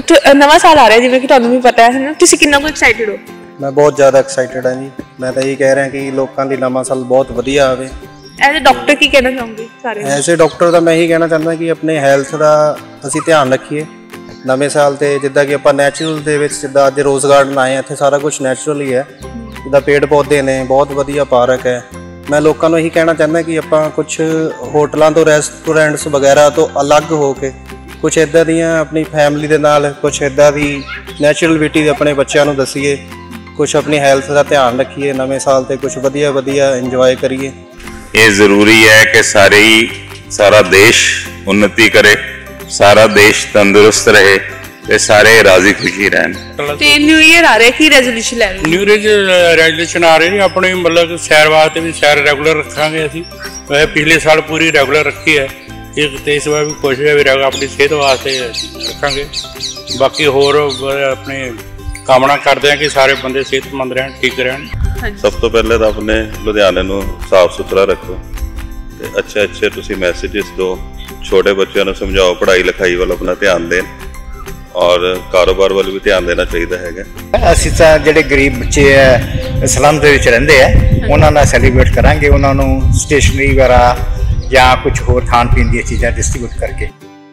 नवा साल आ रहा है जिवें कि तुहानूं भी पता है ना, तुसीं किन्ना कुछ एक्साइटेड हो? मैं बहुत ज़्यादा एक्साइटेड हाँ जी। मैं तो यही कह रहा कि लोगों की नवा साल बहुत वधिया आवे। एज ए डॉक्टर की कहना चाहूँगी सारे? एज ए डॉक्टर का मैं यही कहना चाहता कि अपने हैल्थ का असीं ध्यान रखिए नवे साल ते। जिद्दां कि आपां नैचुरल दे विच जिद्दां अज रोज़ गार्डन आए इत्थे सारा कुछ नैचुरल ही है। जिद्दां पेड़ पौधे ने, बहुत वधिया पार्क है। मैं लोगों को यही कहना चाहता कि आपां कुछ होटलों तो रेस्टोरेंट्स वगैरह तो अलग हो के कुछ इदां दियां अपनी फैमिली दे नाल कुछ इदां दी नैचुरल ब्यूटी अपने बच्चों को दसीए, कुछ अपनी हैल्थ का ध्यान रखिए, नवे साल ते कुछ वधिया वधिया इंजॉय करिए। ये ज़रूरी है कि सारा देश उन्नति करे, सारा देश तंदुरुस्त रहे ते सारे राजी खुशी रहन। ते न्यू ईयर आ रहा है की रेजोल्यूशन ले रहे हो? न्यू ईयर रेजोल्यूशन आ रहे हैं अपने मतलब सैर वास्ते भी सैर रेगुलर रखांगे असीं। वैसे पिछले साल पूरी रेगुलर रखी है, इस बार भी कोशिश है भी अपनी सेहत वास्ते रखांगे। बाकी होर अपने कामना करते हैं कि सारे बंदे सेहतमंद रहन, ठीक रहन। सब तो पहले तो अपने लुधियाने नूं साफ सुथरा रखो ते अच्छे तुसीं मैसेजेस दो, छोटे बच्चों को समझाओ, पढ़ाई लिखाई वाल अपना ध्यान देन और कारोबार वाल भी ध्यान देना चाहिए है। असीं तां जिहड़े गरीब बच्चे है स्लम दे विच रहिंदे है उन्हां नाल सैलीब्रेट करांगे, उन्हां नूं स्टेशनरी वगैरह या कुछ होर खाण पीण दी चीज़ां डिस्ट्रीब्यूट करके।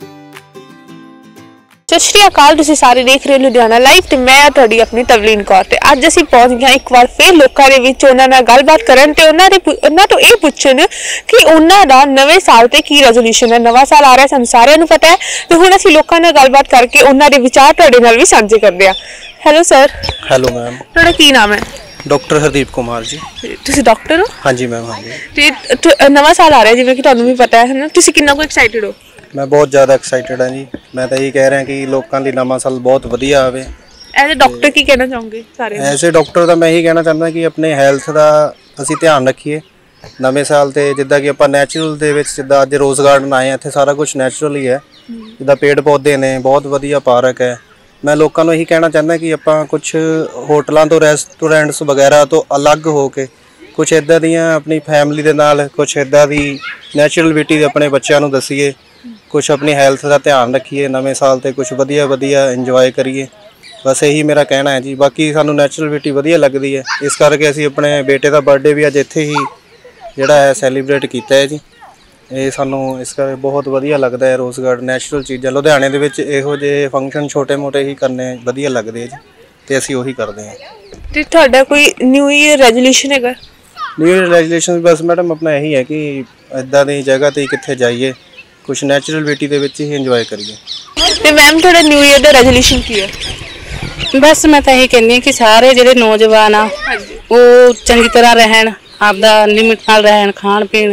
सत श्री अकाल, तुसीं सारे देख रहे हो लुधियाना लाइव ते मैं तुहाडी अपनी तवलीन कौर ते अज असीं पहुंच गए एक बार फिर लोकां दे विच उन्हां नाल गलबात करन ते उन्हां तो ये पुछन कि उन्हां दा नवे साल ते की रेजोल्यूशन है। नवा साल आ रहा है, सानूं सारिआं नूं पता है ते हुण असीं लोकां नाल गलबात करके उन्हां दे विचार तुहाडे नाल भी सांझे करदे आ। Hello sir. Hello ma'am. तुहाडा की नाम है? डॉक्टर हरदीप कुमार जी। तुसीं डॉक्टर हो? हाँ जी मैम। हाँ जी। ते नवा साल आ रहा है जिवें कि तुहानूं भी पता है ना, तुसीं किन्ना कुछ एक्साइटेड हो? मैं बहुत ज़्यादा एक्साइटेड हाँ जी। मैं तो यही कह रहा कि लोगों की नवा साल बहुत वधिया आवे। एज ए डॉक्टर की कहना चाहूँगी सारे? एज ए डॉक्टर का मैं यही कहना चाहता कि अपने हैल्थ का असीं ध्यान रखिए नवे साल ते। जिद्दां कि आपां नैचुरल दे विच जिद्दां अज रोज़ गार्डन आए इत्थे सारा कुछ नैचुरल ही है। जिद्दां पेड़ पौधे ने, बहुत वधिया पार्क है। मैं लोगों को यही कहना चाहता कि आपां कुछ होटलों तो रेस्टोरेंट्स वगैरह तो अलग हो के कुछ इदां दियां अपनी फैमिली दे नाल कुछ इदां दी नैचुरल ब्यूटी अपने बच्चों को दसीए, कुछ अपनी हैल्थ का ध्यान रखिए, नवे साल ते कुछ वधिया वधिया इंजॉय करिए। बस यही मेरा कहना है जी। बाकी सानू नैचुरल ब्यूटी वधिया लगती है, इस करके असीं अपने बेटे का बर्थडे भी अज इत्थे ही जिहड़ा है सैलीब्रेट किया है जी। ये सानू इस करके बहुत वधिया लगता है। रोज़ गार्डन नैचुरल चीज़ां लुधियाने दे विच इहो जिहे फंक्शन छोटे मोटे ही करने वधिया लगते हैं जी, ते असीं उही करते हैं। ते तुहाडा कोई न्यू ईयर रेजोल्यूशन हैगा? न्यू ईयर रेजोल्यूशन बस मैडम अपना यही है कि इदां दी जगह ते कित्थे जाइए, कुछ नैचुरल ब्यूटी दे विच ही इंजॉय करिए। ते मैम तुहाडा न्यू ईयर दा रेजोल्यूशन की है? बस मैं तो यही कहनी कि सारे जिहड़े नौजवान आ वो चंगी तरह रहन, आपदा लिमिट नाल रहन, खाण पीण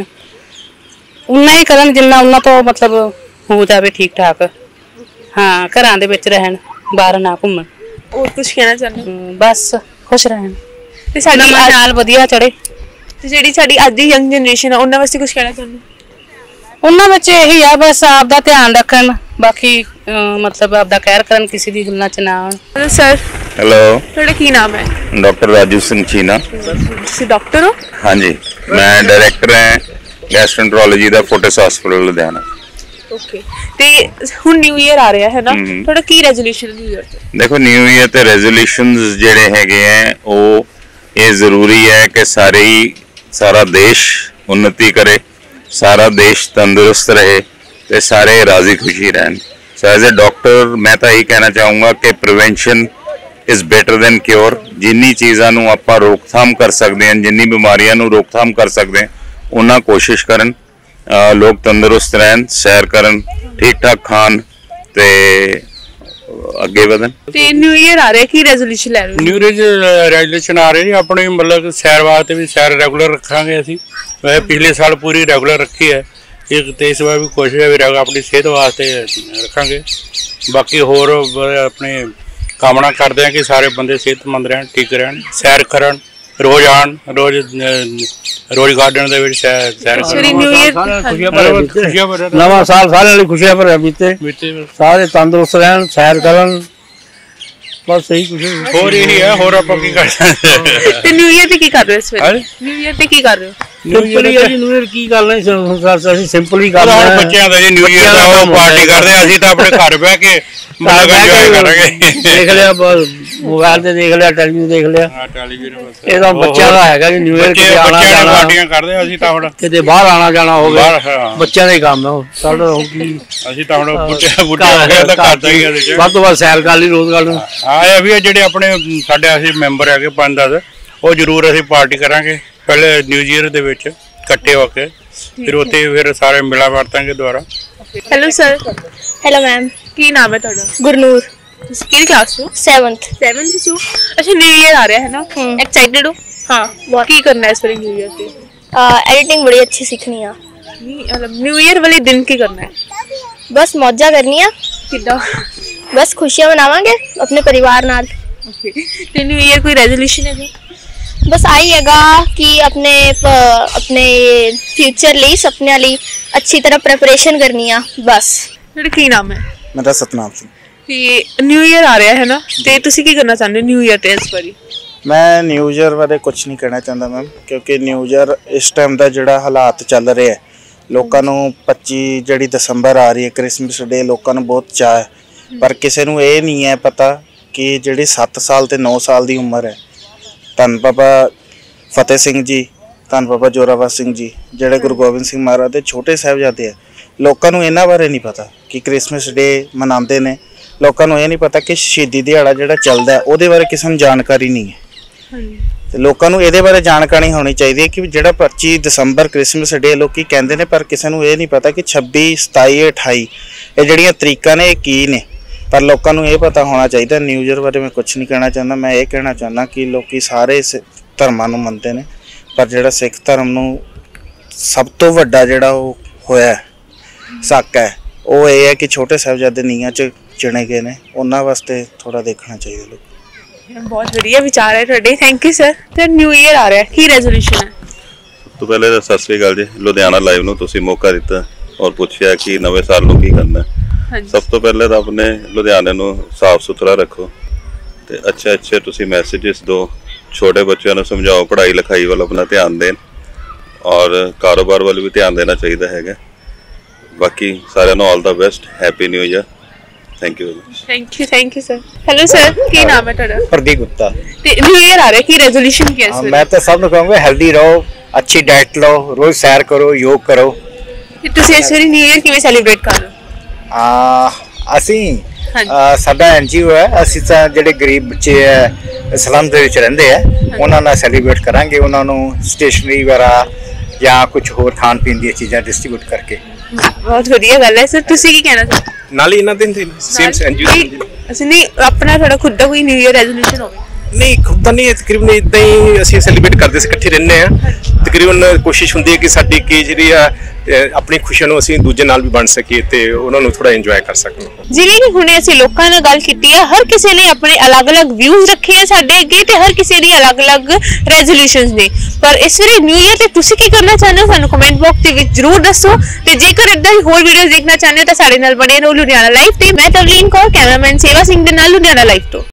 उन्ना ही करन जिन्ना उन्ना तो मतलब हो जाए ठीक ठाक। हाँ, घरां दे विच रहन, बाहर ना घूमन। और कुछ कहना चाहते हो? बस खुश रहन ते साडी साल वधिया चढ़े। ते जिहड़ी साडी अज दी यंग जनरेशन है उन्हां वास्ते कुछ कहना चाहते हो? उन्हां विच यही है बस आपदा ध्यान रखन, बाकी मतलब आपदा कहर करन, किसी दी गल्लां च ना आउण। Hello sir. हेलो। तुहाडा की नाम है? डॉक्टर राजू सिंह चीना। तुसीं डॉक्टर हो? हाँ जी, मैं डायरेक्टर है गैस्ट्रोएंटरोलॉजी दा फोर्टिस हॉस्पिटल लुधियाना। ओके। ते हुण न्यू ईयर आ रहा है ना, तुहाडा की रेजोल्यूशन न्यू ईयर ते? देखो न्यू ईयर ते रेजोल्यूशंस जिहड़े हैगे हैं वो ये ज़रूरी है कि सारा देश उन्नति करे, सारा देश तंदुरुस्त रहे ते सारे राजी खुशी रहन। सो एज ए डॉक्टर मैं तो यही कहना चाहूँगा कि prevention is better than cure. जिन्नी चीज़ों नूं आपां रोकथाम कर सकते हैं, जिन्नी बीमारियां नूं रोकथाम कर सकते हैं उन्ना कोशिश करन। लोग तंदुरुस्त रहन, सैर करन, ठीक ठाक खान ते अगे वधन। ते न्यू ईयर आ रहा है की रेजोल्यूशन ले रहे हो? न्यू ईयर रेजोल्यूशन आ रहे हैं अपने मतलब सैर वास्ते भी सैर रेगुलर रखांगे असीं। वैसे पिछले साल पूरी रेगुलर रखी है, इस बार भी कोशिश है भी अपनी सेहत वास्ते रखांगे। बाकी होर अपने कामना करते हैं कि सारे बंदे सेहतमंद रहन, ठीक रहन, सैर करन, रोज आन, रोज गार्डन दे विच सैर करन। नवा साल सारे लिए खुशियां भरे बीते, सारे तंदुरुस्त रहन, सैर करन, बस यही कुछ होर यही है। होर आपां की कर सकदे? ते न्यू ईयर ते की कर रहे हो इस वेले? न्यू ईयर ते की कर रहे हो? ਸਿੰਪਲ ਹੀ ਹੈ ਜੀ ਨਿਊ ਈਅਰ ਕੀ ਗੱਲ ਹੈ ਅਸੀਂ ਸਿੰਪਲ ਹੀ ਗੱਲ ਹੁਣ ਹੈ ਬੱਚਿਆਂ ਦਾ ਜੀ ਨਿਊ ਈਅਰ ਦਾ ਉਹ ਪਾਰਟੀ ਕਰਦੇ ਆ, ਅਸੀਂ ਤਾਂ ਆਪਣੇ ਘਰ ਬਹਿ ਕੇ ਮਤਲਬ enjoy ਕਰਾਂਗੇ। ਦੇਖ ਲਿਆ ਮੋਬਾਈਲ ਤੇ ਦੇਖ ਲਿਆ, ਟੈਲੀਵਿਜ਼ਨ ਦੇਖ ਲਿਆ, ਹਾਂ ਟੈਲੀਵਿਜ਼ਨ ਬਸ ਇਹ ਤਾਂ ਬੱਚਿਆਂ ਦਾ ਹੈਗਾ ਜੀ ਨਿਊ ਈਅਰ ਕਿਤੇ ਆਣਾ ਬੱਚਿਆਂ ਜਾਣਾ, ਪਾਰਟੀਆਂ ਕਰਦੇ ਆ, ਅਸੀਂ ਤਾਂ ਹੁਣ ਕਿਤੇ ਬਾਹਰ ਆਣਾ ਜਾਣਾ ਹੋਵੇ ਬਾਹਰ, ਹਾਂ। ਬੱਚਿਆਂ ਦਾ ਹੀ ਕੰਮ ਹੈ ਉਹ। ਸਾਡਾ ਹੁਣ ਕੀ ਅਸੀਂ ਤਾਂ ਹੁਣ ਬੁੱਢੇ ਹੋ ਗਏ ਤਾਂ ਕਰਦਾ ਹੀ ਆ ਇਹਦੇ 'ਚ। ਵੱਧ ਤੋਂ ਵੱਧ ਸੈਰ ਕਰ ਲਈ ਰੋਜ਼ ਗੱਲ ਨੂੰ। ਹਾਂ ਇਹ ਵੀ ਆ ਜਿਹੜੇ ਆਪਣੇ ਸਾਡੇ ਅਸੀਂ ਮੈਂਬਰ ਹੈਗੇ 5-10, ਉਹ ਜ਼ਰੂਰ ਅਸੀਂ ਪਾਰਟੀ ਕਰਾਂਗੇ ਪਹਿਲੇ ਨਿਊ ਈਅਰ ਦੇ ਵਿੱਚ ਇਕੱਠੇ ਹੋ ਕੇ, ਫਿਰ ਉੱਥੇ ਫਿਰ ਸਾਰੇ ਮਿਲਾ ਵਰਤਾਂਗੇ ਦੁਬਾਰਾ। ਹੈਲੋ ਸਰ, हेलो मैम, ਕੀ ਨਾਮ ਹੈ ਤੁਹਾਡਾ? गुरनूर ਤੁਸੀਂ ਕਿਹੜੀ ਕਲਾਸ ਤੋਂ? 7th। 7th ਤੋਂ। ਅੱਛਾ ਨਿਊ ਈਅਰ ਆ ਰਿਹਾ ਹੈ ਨਾ, ਐਕਸਾਈਟਿਡ ਹੋ? हाँ बहुत। ਕੀ ਕਰਨਾ ਹੈ ਇਸ ਵਾਰੀ ਨਿਊ ਈਅਰ ਤੇ? एडिटिंग बड़ी अच्छी सीखनी है, ਨਹੀਂ ਮਤਲਬ ਨਿਊ ਈਅਰ ਵਾਲੇ ਦਿਨ ਕੀ ਕਰਨਾ ਹੈ? बस मौजा करनी है, ਕਿੱਦਾਂ? बस खुशियां मनावांगे अपने परिवार नाल। ਓਕੇ, ਤੇ ਨਿਊ ਈਅਰ ਕੋਈ ਰੈਜ਼ੋਲੂਸ਼ਨ ਹੈ? बस आई हैगा कि अपने फ्यूचर ਲਈ ਸੁਪਨਿਆਂ ਲਈ अच्छी तरह प्रिपरेशन करनी है बस। ਤੁਹਾਡਾ ਕੀ ਨਾਮ ਹੈ? ਮੇਰਾ ਸਤਨਾਮ ਸਿੰਘ। ਤੇ ਨਿਊ ਈਅਰ ਆ ਰਿਹਾ ਹੈ ਨਾ, ਤੇ ਤੁਸੀਂ ਕੀ ਕਰਨਾ ਚਾਹੁੰਦੇ ਹੋ ਨਿਊ ਈਅਰ ਤੇ ਇਸ ਵਾਰੀ? ਮੈਂ ਨਿਊ ਈਅਰ ਬਾਰੇ ਕੁਝ ਨਹੀਂ ਕਹਿਣਾ ਚਾਹੁੰਦਾ ਮੈਮ, ਕਿਉਂਕਿ ਨਿਊ ਈਅਰ ਇਸ ਟਾਈਮ ਦਾ ਜਿਹੜਾ ਹਾਲਾਤ ਚੱਲ ਰਿਹਾ ਹੈ, ਲੋਕਾਂ ਨੂੰ 25 ਜਿਹੜੀ ਦਸੰਬਰ ਆ ਰਹੀ ਹੈ ਕ੍ਰਿਸਮਸ ਡੇ, ਲੋਕਾਂ ਨੂੰ ਬਹੁਤ ਚਾਅ ਹੈ, ਪਰ ਕਿਸੇ ਨੂੰ ਇਹ ਨਹੀਂ ਹੈ ਪਤਾ ਕਿ ਜਿਹੜੀ 7 ਸਾਲ ਤੇ 9 ਸਾਲ ਦੀ ਉਮਰ ਹੈ, ਧੰਨ ਬਾਬਾ ਫਤਿਹ ਸਿੰਘ ਜੀ, ਧੰਨ ਬਾਬਾ ਜ਼ੋਰਾਵਰ ਸਿੰਘ ਜੀ, ਜਿਹੜੇ ਗੁਰੂ ਗੋਬਿੰਦ ਸਿੰਘ ਮਹਾਰਾਜ ਦੇ ਛੋਟੇ ਸਾਹਿਬਜ਼ਾਦੇ ਆ, ਲੋਕਾਂ ਨੂੰ ਇਹਨਾਂ ਬਾਰੇ ਨਹੀਂ ਪਤਾ ਕਿ ਕ੍ਰਿਸਮਸ ਡੇ ਮਨਾਉਂਦੇ ਨੇ। ਲੋਕਾਂ ਨੂੰ ਇਹ ਨਹੀਂ ਪਤਾ ਕਿ ਸ਼ਹੀਦੀ ਦਿਹਾੜਾ ਜਿਹੜਾ ਚੱਲਦਾ ਉਹਦੇ ਬਾਰੇ ਕਿਸੇ ਨੂੰ ਜਾਣਕਾਰੀ ਨਹੀਂ ਹੈ, ਤੇ ਲੋਕਾਂ ਨੂੰ ਇਹਦੇ ਬਾਰੇ ਜਾਣਕਾਰੀ ਹੋਣੀ ਚਾਹੀਦੀ ਹੈ ਕਿ ਜਿਹੜਾ 25 ਦਸੰਬਰ ਕ੍ਰਿਸਮਸ ਡੇ ਲੋਕੀ ਕਹਿੰਦੇ ਨੇ, ਪਰ ਕਿਸੇ ਨੂੰ ਇਹ ਨਹੀਂ ਪਤਾ ਕਿ 26, 27, 28 ਇਹ ਜਿਹੜੀਆਂ ਤਰੀਕਾਂ ਨੇ ਇਹ ਕੀ ਨੇ, ਪਰ ਲੋਕਾਂ ਨੂੰ ਇਹ ਪਤਾ ਹੋਣਾ ਚਾਹੀਦਾ। ਨਿਊ ਈਅਰ ਬਾਰੇ ਮੈਂ ਕੁਝ ਨਹੀਂ ਕਹਿਣਾ ਚਾਹੁੰਦਾ, ਮੈਂ ਇਹ ਕਹਿਣਾ ਚਾਹੁੰਦਾ ਕਿ ਲੋਕੀ ਸਾਰੇ ਧਰਮਾਂ ਨੂੰ ਮੰਨਦੇ ਨੇ, ਪਰ ਜਿਹੜਾ ਸਿੱਖ ਧਰਮ ਨੂੰ ਸਭ ਤੋਂ ਵੱਡਾ ਜਿਹੜਾ ਉਹ ਹੋਇਆ ਸ਼ੱਕ ਹੈ ਉਹ ਇਹ ਹੈ ਕਿ ਛੋਟੇ ਸਾਹਿਬਜ਼ਾਦੇ ਨੀਹਾਂ 'ਚ ਚਿਣੇ ਗਏ ਨੇ, ਉਹਨਾਂ ਵਾਸਤੇ ਥੋੜਾ ਦੇਖਣਾ ਚਾਹੀਦਾ ਲੋਕ। ਬਹੁਤ ਵਧੀਆ ਵਿਚਾਰ ਹੈ ਤੁਹਾਡੇ, ਥੈਂਕ ਯੂ ਸਰ। ਤੇ ਨਿਊ ਈਅਰ ਆ ਰਿਹਾ, ਕੀ ਰੈਜ਼ੋਲੂਸ਼ਨ ਹੈ? ਸਭ ਤੋਂ ਪਹਿਲੇ ਤਾਂ ਸਤਿ ਸ੍ਰੀ ਅਕਾਲ ਜੀ, ਲੁਧਿਆਣਾ ਲਾਈਵ ਨੂੰ ਤੁਸੀਂ ਮੌਕਾ ਦਿੱਤਾ ਔਰ ਪੁੱਛਿਆ ਕਿ ਨਵੇਂ ਸਾਲ ਨੂੰ ਕੀ ਕਰਨਾ ਹੈ। ਸਭ ਤੋਂ ਪਹਿਲੇ ਤਾਂ ਆਪਣੇ ਲੁਧਿਆਣੇ ਨੂੰ ਸਾਫ਼ ਸੁਥਰਾ ਰੱਖੋ ਤੇ ਅੱਛੇ ਤੁਸੀਂ ਮੈਸੇजेस ਦਿਓ, ਛੋਟੇ ਬੱਚਿਆਂ ਨੂੰ ਸਮਝਾਓ, ਪੜ੍ਹਾਈ ਲਿਖਾਈ ਵੱਲ ਆਪਣਾ ਧਿਆਨ ਦੇਣ ਔਰ ਕਾਰੋਬਾਰ ਵੱਲ ਵੀ ਧਿਆਨ ਦੇਣਾ ਚਾਹੀਦਾ ਹੈਗਾ। ਬਾਕੀ ਸਾਰਿਆਂ ਨੂੰ ਆਲ ਦਾ best, happy new year, thank you thank you sir. Hello sir, ਕੀ ਨਾਮ ਹੈ ਤੁਹਾਡਾ? प्रदीप गुप्ता। ਤੇ ਨਿਊ ਈਅਰ ਆ ਰਿਹਾ, ਕੀ ਰੈਜ਼ੋਲੂਸ਼ਨ ਕੀ ਹੈ ਇਸ ਵਾਰੀ? मैं तो सब कहूँगा हेल्दी रहो, अच्छी डाइट लो, रोज सैर करो, योग करो। ਤੇ ਤੁਸੀਂ ਇਸ ਵਾਰੀ ਨਿਊ ਈਅਰ ਕਿਵੇਂ ਸੈਲੀਬ੍ਰੇਟ ਕਰ ਰਹੇ ਹੋ? ਅਸੀਂ ਹਾਂਜੀ। ਸਾਡਾ NGO ਹੈ, ਅਸੀਂ ਤਾਂ ਜਿਹੜੇ ਗਰੀਬ ਬੱਚੇ ਹੈ ਸਲਮ ਦੇ ਵਿੱਚ ਰਹਿੰਦੇ ਆ ਉਹਨਾਂ ਨਾਲ ਸੈਲੀਬ੍ਰੇਟ ਕਰਾਂਗੇ, ਉਹਨਾਂ ਨੂੰ ਸਟੇਸ਼ਨਰੀ ਵਗੈਰਾ ਜਾਂ ਕੁਝ ਹੋਰ ਖਾਣ ਪੀਣ ਦੀਆਂ ਚੀਜ਼ਾਂ ਡਿਸਟ੍ਰੀਬਿਊਟ ਕਰਕੇ। ਬਹੁਤ ਵਧੀਆ ਗੱਲ ਹੈ ਸਰ, ਤੁਸੀਂ ਕੀ ਕਹਿਣਾ ਚਾਹੁੰਦੇ? ਨਾਲ ਹੀ ਇਹਨਾਂ ਦੇ ਸੇਮ NGO ਅਸੀਂ ਨਹੀਂ, ਆਪਣਾ ਤੁਹਾਡਾ ਖੁਦ ਦਾ ਕੋਈ ਨਿਊ ਈਅਰ ਰੈਜ਼ੋਲੂਸ਼ਨ ਹੋਵੇ? ਨਹੀਂ ਖੁਦ ਤਾਂ ਨਹੀਂ, ਤਕਰੀਬਨ ਇਦਾਂ ਹੀ ਅਸੀਂ ਸੈਲੀਬ੍ਰੇਟ ਕਰਦੇ ਸੀ, ਇਕੱਠੇ ਰਹਿੰਦੇ ਆ। ਤਕਰੀਬਨ ਕੋਸ਼ਿਸ਼ ਹੁੰਦੀ ਹੈ ਕਿ ਸਾਡੀ ਕੀ ਜਿਹੜੀ ਆ ਆਪਣੀ ਖੁਸ਼ੀਆਂ ਨੂੰ ਅਸੀਂ ਦੂਜੇ ਨਾਲ ਵੀ ਵੰਡ ਸਕੀਏ ਤੇ ਉਹਨਾਂ ਨੂੰ ਥੋੜਾ ਇੰਜੋਏ ਕਰ ਸਕੀਏ। ਜਿਵੇਂ ਕਿ ਹੁਣੇ ਅਸੀਂ ਲੋਕਾਂ ਨਾਲ ਗੱਲ ਕੀਤੀ ਹੈ, ਹਰ ਕਿਸੇ ਨੇ ਆਪਣੇ ਅਲੱਗ-ਅਲੱਗ ਵਿਊਜ਼ ਰੱਖੇ ਆ ਸਾਡੇ ਅੱਗੇ, ਤੇ ਹਰ ਕਿਸੇ ਦੀ ਅਲੱਗ-ਅਲੱਗ ਰੈਜ਼ੋਲੂਸ਼ਨਸ ਨੇ। ਪਰ ਇਸ ਵਾਰੀ ਨਿਊ ਈਅਰ ਤੇ ਤੁਸੀਂ ਕੀ ਕਰਨਾ ਚਾਹੁੰਦੇ ਹੋ ਸਾਨੂੰ ਕਮੈਂਟ ਬਾਕਸ ਦੇ ਵਿੱਚ ਜ਼ਰੂਰ ਦੱਸੋ, ਤੇ ਜੇਕਰ ਇਦਾਂ ਦੀ ਹੋਰ ਵੀਡੀਓਜ਼ ਦੇਖਣਾ ਚਾਹੁੰਦੇ ਹੋ ਤਾਂ ਸਾਡੇ ਨਾਲ ਬਣੇ ਰਹੋ ਲੁਧਿਆਣਾ ਲਾਈਵ ਤੇ। ਮੈਂ ਤਵਲੀਨ ਕੌਰ, ਕੈਮਰਾਮੈਨ ਸੇਵਾ ਸਿੰਘ ਦੇ ਨਾਲ ਲੁਧਿਆਣਾ ਲਾਈਵ ਤੋਂ।